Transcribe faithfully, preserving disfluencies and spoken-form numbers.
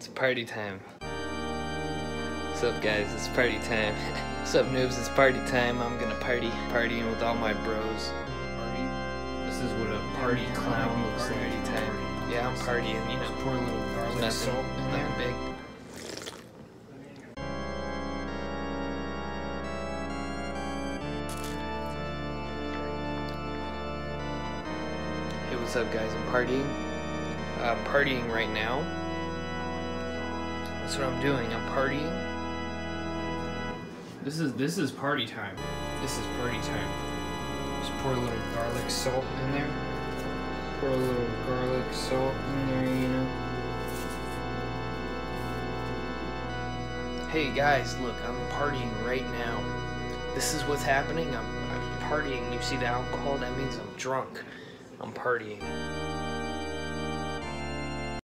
It's party time. What's up, guys? It's party time. What's up, noobs? It's party time. I'm gonna party. Partying with all my bros. Party. This is what a party clown looks like. Party time. Yeah, I'm partying, you know. Pour a little garlic Nothing, salt in there. nothing big. Hey, what's up, guys? I'm partying. I'm partying right now. That's what I'm doing. I'm partying. This is this is party time. This is party time. Just pour a little garlic salt in there. Pour a little garlic salt in there, you know. Hey guys, look, I'm partying right now. This is what's happening. I'm, I'm partying. You see the alcohol? That means I'm drunk. I'm partying.